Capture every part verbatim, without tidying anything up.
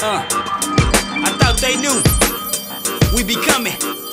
Uh, I thought they knew we be coming.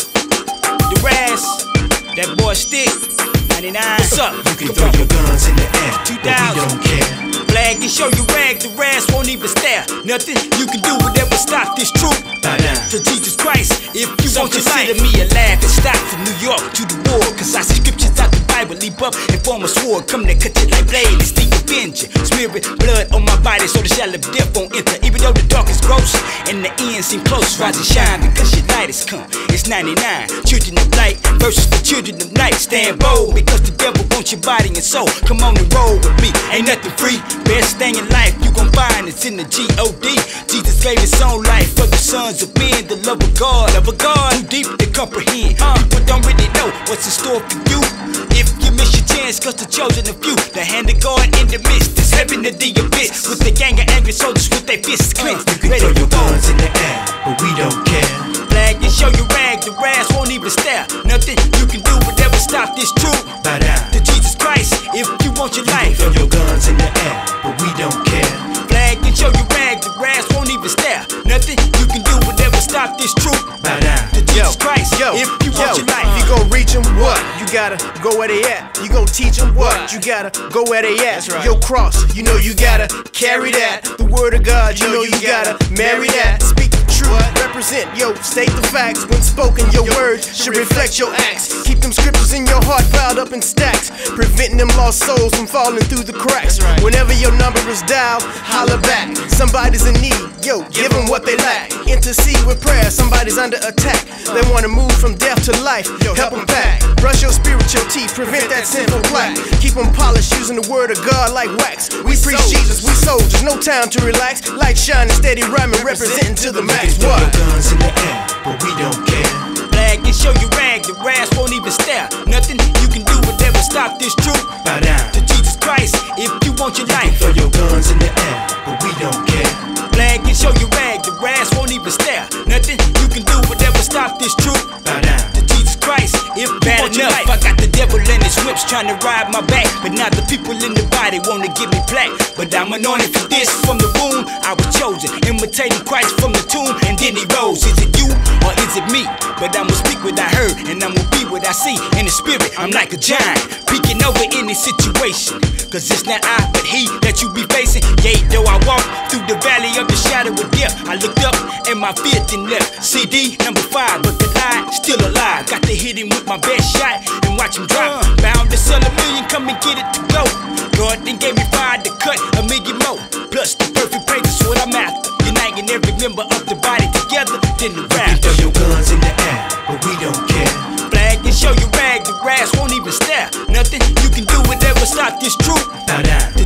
The Raz, that boy Stikk, ninety-nine. What's up? You can throw your guns in the air, two but we don't care. Flag and show you rag, the Raz won't even stare. Nothing you can do would ever stop this truth. Bow down to Jesus Christ, if you Some want your life. Consider me alive and stop from New York to the war. Cause I see scriptures out the Bible, leap up and form a sword. Come to cut it like blade and Stikk avenge you. Smearing blood on my body so the shadow of death won't enter. Even though the dark is gross and the end seem close, rise and shine because your light has come. It's ninety-nine, children of light versus the children of night. Stand bold because the devil wants your body and soul. Come on and roll with me, ain't nothing free. Best thing in life you gon' find it's in the G O D. Jesus gave his own life for the sons of men. The love of God, love of God, too deep to comprehend. uh, People don't really know what's in store for you if you miss your chance, cause the chosen of you. The hand of God in the midst is heaven to the abyss. With the gang of angry soldiers with their fists clenched. You can throw your guns in the air, but we don't care. Flag and show you rag, the Raz won't even stare. Nothing you can do would ever stop this truth. Bow down to Jesus Christ if you want your you life. Throw your guns in the air, but we don't care. Flag and show you rag, the Raz won't even stare. Nothing you can do would ever stop this truth. Bow down to Jesus Christ yo, if you yo, want your life. You gon' reach them, what? You gotta go where they at. You gon' teach them what? You gotta go where they at. Right. Your cross, you know you gotta carry that. The word of God, you know you gotta marry that. Speak the truth, represent, yo, state the facts. When spoken, your words should reflect your acts. Keep them scriptures in your heart piled up in stacks, preventing them lost souls from falling through the cracks. Whenever your number is dialed, holler back. Somebody's in need, yo, give them what they lack. Intercede with prayer, somebody's under attack. They wanna move from death to life, yo, help them back. Brush your spiritual teeth, prevent that sinful plaque. Keep them polished using the word of God like wax. We preach Jesus, we soldiers, no time to relax. Light shining, steady rhyming, representing to the max. Throw What? your guns in the air, but we don't care. Flag and show you rag, the Raz won't even stare. Nothing you can do would ever stop this truth. Bow down to Jesus Christ if you want your life. Throw your guns in the air, but we don't care. Flag and show you rag, the Raz won't even stare. Nothing you can do would ever stop this truth. Bow down to Jesus Christ if you Bad want your enough. life. I got the devil in his whips trying to ride my back, but now the people in the body wanna give me plaque. But I'm anointed for this from the womb. I was chosen, imitating Christ from the tomb, and then he rose. Is it you or is it me? But I'ma speak what I heard, and I'ma be what I see. In the spirit, I'm like a giant, peeking over any situation. Cause it's not I, but he that you be facing. Yea, though I walk through the valley of the shadow of death, I looked up and my fear didn't left. C D number five, but the lie still alive. Got to hit him with my best shot and watch him drop. Bound to sell a million, come and get it to go. God then gave me fire to cut a million more. Plus the perfect praise is what I'm after. Uniting every member of the body together, then the rap. Throw your guns in the air, but we don't care. Flag and show you rag, the Raz won't even stare. Nothing you can do would ever stop this truth. Bow down to